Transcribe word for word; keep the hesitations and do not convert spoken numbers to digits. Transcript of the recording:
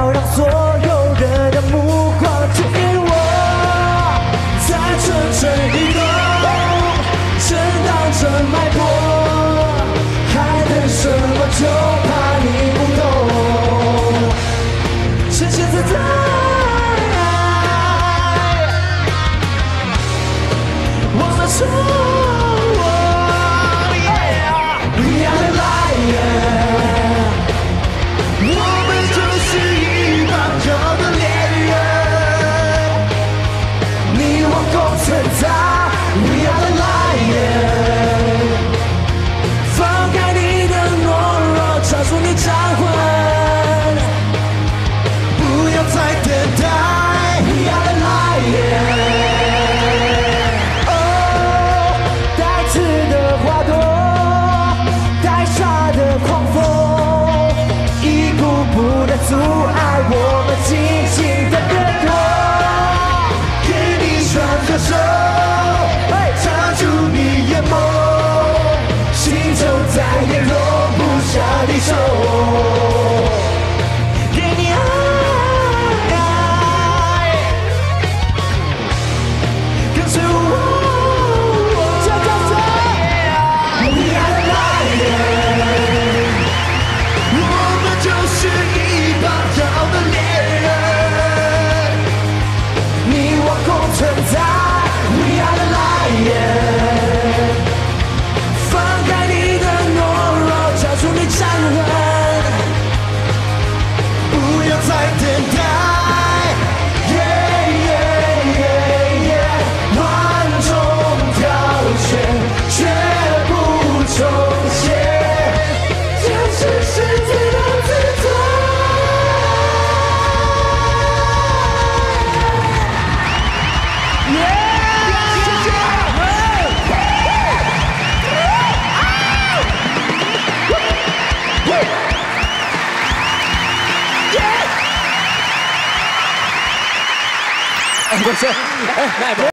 要让所有人的目光只给我，在蠢蠢欲动，震荡着脉搏，还等什么？就怕你不懂，深陷自在。忘了说，We are the lion， 我们就是一帮骄傲的猎人，你我共存在 We are the lion， 放开你的懦弱，抓住你掌魂，不要再等待 We are the lion。阻碍我们尽情的掠夺，给你双着手，抓住你眼眸，心就再也容不下离愁，给你爱，跟随我，这跟随 We are the lion， 我们就是一帮骄傲的猎人，你我共存在 We are the lion， 放开你的懦弱，抓住你掌纹，不要再等待 yeah, yeah, yeah, yeah， 万众挑选，绝不重写，坚持是最大自尊。 不是，哎，